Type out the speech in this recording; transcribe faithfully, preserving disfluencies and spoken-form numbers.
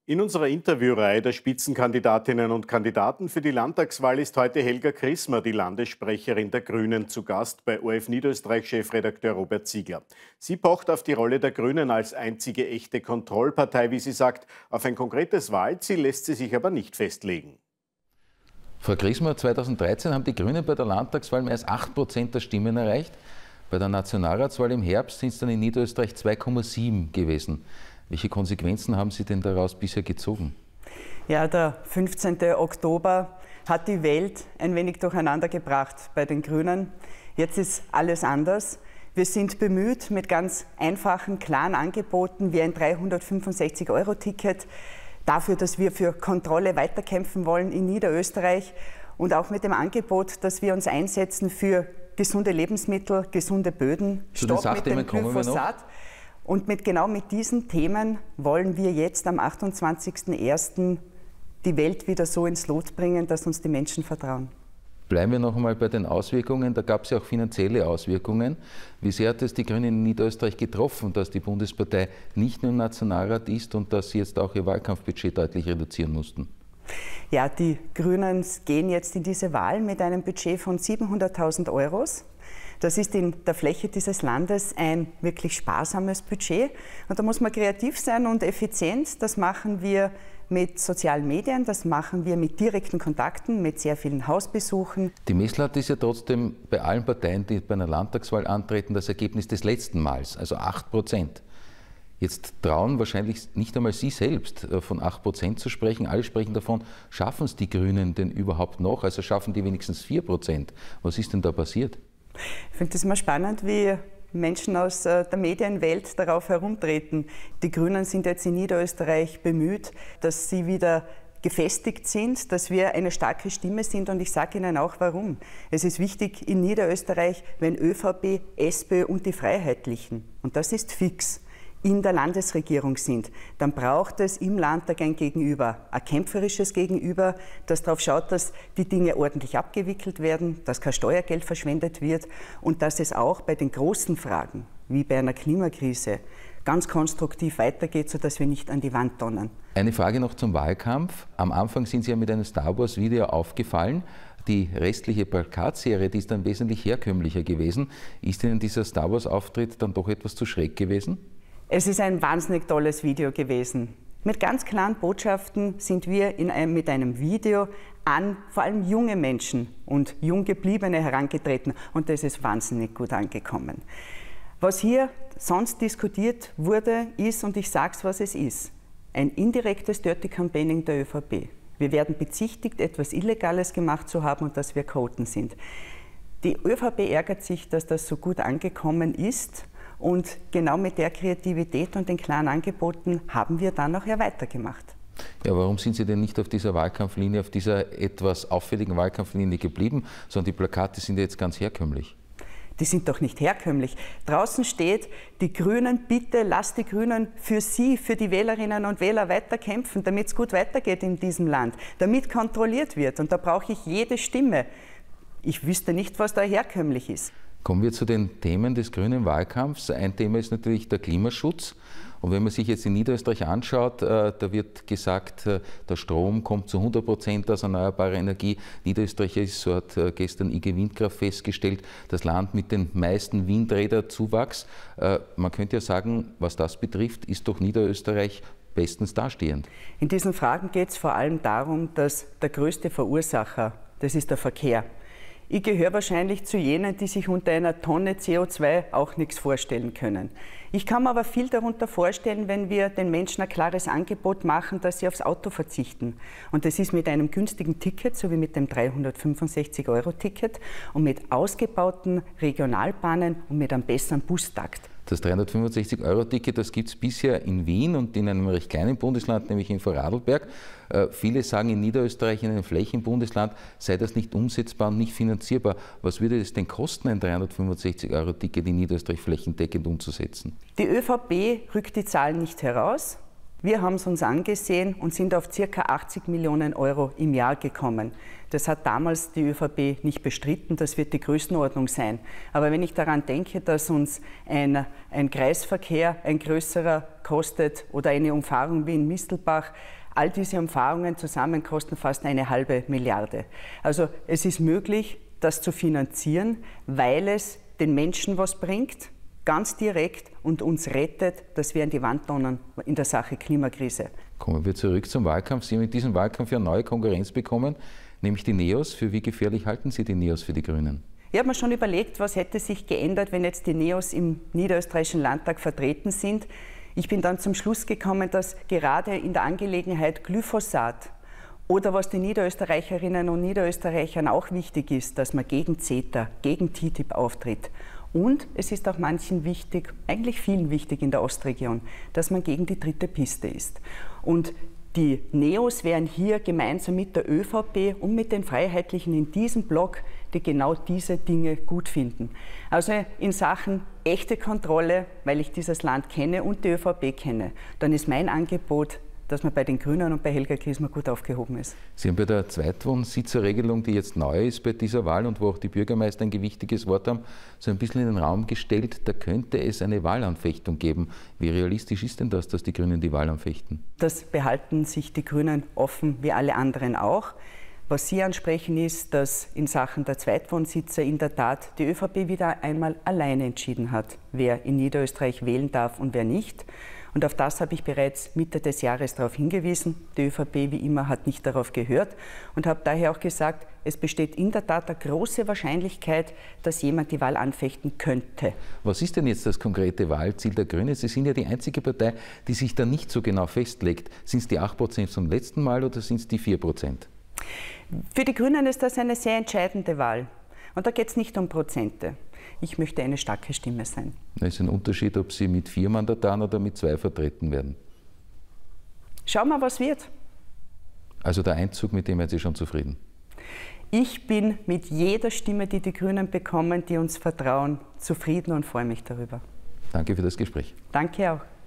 In unserer Interviewreihe der Spitzenkandidatinnen und Kandidaten für die Landtagswahl ist heute Helga Chrismer, die Landessprecherin der Grünen, zu Gast bei O R F Niederösterreich-Chefredakteur Robert Ziegler. Sie pocht auf die Rolle der Grünen als einzige echte Kontrollpartei, wie sie sagt. Auf ein konkretes Wahlziel lässt sie sich aber nicht festlegen. Frau Chrismer, zweitausenddreizehn haben die Grünen bei der Landtagswahl mehr als acht Prozent der Stimmen erreicht. Bei der Nationalratswahl im Herbst sind es dann in Niederösterreich zwei Komma sieben gewesen. Welche Konsequenzen haben Sie denn daraus bisher gezogen? Ja, der fünfzehnte Oktober hat die Welt ein wenig durcheinander gebracht bei den Grünen. Jetzt ist alles anders. Wir sind bemüht mit ganz einfachen, klaren Angeboten wie ein dreihundertfünfundsechzig Euro Ticket dafür, dass wir für Kontrolle weiterkämpfen wollen in Niederösterreich und auch mit dem Angebot, dass wir uns einsetzen für gesunde Lebensmittel, gesunde Böden, Stopp mit dem Glyphosat. Und mit, genau mit diesen Themen wollen wir jetzt am achtundzwanzigsten ersten die Welt wieder so ins Lot bringen, dass uns die Menschen vertrauen. Bleiben wir noch einmal bei den Auswirkungen. Da gab es ja auch finanzielle Auswirkungen. Wie sehr hat es die Grünen in Niederösterreich getroffen, dass die Bundespartei nicht nur im Nationalrat ist und dass sie jetzt auch ihr Wahlkampfbudget deutlich reduzieren mussten? Ja, die Grünen gehen jetzt in diese Wahl mit einem Budget von siebenhunderttausend Euro. Das ist in der Fläche dieses Landes ein wirklich sparsames Budget. Und da muss man kreativ sein und effizient. Das machen wir mit sozialen Medien, das machen wir mit direkten Kontakten, mit sehr vielen Hausbesuchen. Die Messlatte ist ja trotzdem bei allen Parteien, die bei einer Landtagswahl antreten, das Ergebnis des letzten Mals, also acht Prozent. Jetzt trauen wahrscheinlich nicht einmal Sie selbst von acht Prozent zu sprechen. Alle sprechen davon, schaffen es die Grünen denn überhaupt noch? Also schaffen die wenigstens vier Prozent. Was ist denn da passiert? Ich finde es immer spannend, wie Menschen aus der Medienwelt darauf herumtreten. Die Grünen sind jetzt in Niederösterreich bemüht, dass sie wieder gefestigt sind, dass wir eine starke Stimme sind, und ich sage Ihnen auch warum. Es ist wichtig in Niederösterreich, wenn ÖVP, SPÖ und die Freiheitlichen, und das ist fix, in der Landesregierung sind, dann braucht es im Landtag ein Gegenüber, ein kämpferisches Gegenüber, das darauf schaut, dass die Dinge ordentlich abgewickelt werden, dass kein Steuergeld verschwendet wird und dass es auch bei den großen Fragen, wie bei einer Klimakrise, ganz konstruktiv weitergeht, sodass wir nicht an die Wand donnern. Eine Frage noch zum Wahlkampf. Am Anfang sind Sie ja mit einem Star Wars Video aufgefallen. Die restliche Plakatserie, die ist dann wesentlich herkömmlicher gewesen. Ist Ihnen dieser Star Wars Auftritt dann doch etwas zu schräg gewesen? Es ist ein wahnsinnig tolles Video gewesen. Mit ganz klaren Botschaften sind wir in einem, mit einem Video an vor allem junge Menschen und Junggebliebene herangetreten, und das ist wahnsinnig gut angekommen. Was hier sonst diskutiert wurde, ist, und ich sage es, was es ist, ein indirektes Dirty Campaigning der ÖVP. Wir werden bezichtigt, etwas Illegales gemacht zu haben und dass wir Chaoten sind. Die ÖVP ärgert sich, dass das so gut angekommen ist. Und genau mit der Kreativität und den klaren Angeboten haben wir dann nachher weitergemacht. Ja, warum sind Sie denn nicht auf dieser Wahlkampflinie, auf dieser etwas auffälligen Wahlkampflinie geblieben, sondern die Plakate sind ja jetzt ganz herkömmlich? Die sind doch nicht herkömmlich. Draußen steht, die Grünen, bitte lasst die Grünen für Sie, für die Wählerinnen und Wähler weiterkämpfen, damit es gut weitergeht in diesem Land, damit kontrolliert wird. Und da brauche ich jede Stimme. Ich wüsste nicht, was da herkömmlich ist. Kommen wir zu den Themen des grünen Wahlkampfs. Ein Thema ist natürlich der Klimaschutz. Und wenn man sich jetzt in Niederösterreich anschaut, äh, da wird gesagt, äh, der Strom kommt zu hundert Prozent aus erneuerbarer Energie. Niederösterreich ist, so hat äh, gestern I G Windkraft festgestellt, das Land mit den meisten Windräderzuwachs. Äh, man könnte ja sagen, was das betrifft, ist doch Niederösterreich bestens dastehend. In diesen Fragen geht es vor allem darum, dass der größte Verursacher, das ist der Verkehr. Ich gehöre wahrscheinlich zu jenen, die sich unter einer Tonne C O zwei auch nichts vorstellen können. Ich kann mir aber viel darunter vorstellen, wenn wir den Menschen ein klares Angebot machen, dass sie aufs Auto verzichten. Und das ist mit einem günstigen Ticket, so wie mit dem dreihundertfünfundsechzig Euro Ticket, und mit ausgebauten Regionalbahnen und mit einem besseren Bustakt. Das dreihundertfünfundsechzig Euro Ticket, das gibt es bisher in Wien und in einem recht kleinen Bundesland, nämlich in Vorarlberg. Äh, viele sagen, in Niederösterreich, in einem Flächenbundesland, sei das nicht umsetzbar und nicht finanzierbar. Was würde es denn kosten, ein dreihundertfünfundsechzig Euro Ticket in Niederösterreich flächendeckend umzusetzen? Die ÖVP rückt die Zahlen nicht heraus. Wir haben es uns angesehen und sind auf ca. achtzig Millionen Euro im Jahr gekommen. Das hat damals die ÖVP nicht bestritten, das wird die Größenordnung sein. Aber wenn ich daran denke, dass uns ein, ein Kreisverkehr, ein größerer kostet oder eine Umfahrung wie in Mistelbach, all diese Umfahrungen zusammen kosten fast eine halbe Milliarde. Also es ist möglich, das zu finanzieren, weil es den Menschen was bringt, ganz direkt, und uns rettet, dass wir an die Wand donnern in der Sache Klimakrise. Kommen wir zurück zum Wahlkampf. Sie haben in diesem Wahlkampf ja neue Konkurrenz bekommen, nämlich die NEOS. Für wie gefährlich halten Sie die NEOS für die Grünen? Ich habe mir schon überlegt, was hätte sich geändert, wenn jetzt die NEOS im niederösterreichischen Landtag vertreten sind. Ich bin dann zum Schluss gekommen, dass gerade in der Angelegenheit Glyphosat oder was den Niederösterreicherinnen und Niederösterreichern auch wichtig ist, dass man gegen CETA, gegen T T I P auftritt. Und es ist auch manchen wichtig, eigentlich vielen wichtig in der Ostregion, dass man gegen die dritte Piste ist. Und die NEOS wären hier gemeinsam mit der ÖVP und mit den Freiheitlichen in diesem Block, die genau diese Dinge gut finden. Also in Sachen echte Kontrolle, weil ich dieses Land kenne und die ÖVP kenne, dann ist mein Angebot, dass man bei den Grünen und bei Helga Chrismer gut aufgehoben ist. Sie haben bei der Zweitwohnsitzerregelung, die jetzt neu ist bei dieser Wahl und wo auch die Bürgermeister ein gewichtiges Wort haben, so ein bisschen in den Raum gestellt, da könnte es eine Wahlanfechtung geben. Wie realistisch ist denn das, dass die Grünen die Wahl anfechten? Das behalten sich die Grünen offen, wie alle anderen auch. Was Sie ansprechen ist, dass in Sachen der Zweitwohnsitzer in der Tat die ÖVP wieder einmal alleine entschieden hat, wer in Niederösterreich wählen darf und wer nicht. Und auf das habe ich bereits Mitte des Jahres darauf hingewiesen. Die ÖVP, wie immer, hat nicht darauf gehört und habe daher auch gesagt, es besteht in der Tat eine große Wahrscheinlichkeit, dass jemand die Wahl anfechten könnte. Was ist denn jetzt das konkrete Wahlziel der Grünen? Sie sind ja die einzige Partei, die sich da nicht so genau festlegt. Sind es die acht Prozent vom letzten Mal oder sind es die vier Prozent? Für die Grünen ist das eine sehr entscheidende Wahl. Und da geht es nicht um Prozente. Ich möchte eine starke Stimme sein. Es ist ein Unterschied, ob Sie mit vier Mandataren oder mit zwei vertreten werden. Schauen wir, was wird. Also der Einzug, mit dem sind Sie schon zufrieden? Ich bin mit jeder Stimme, die die Grünen bekommen, die uns vertrauen, zufrieden und freue mich darüber. Danke für das Gespräch. Danke auch.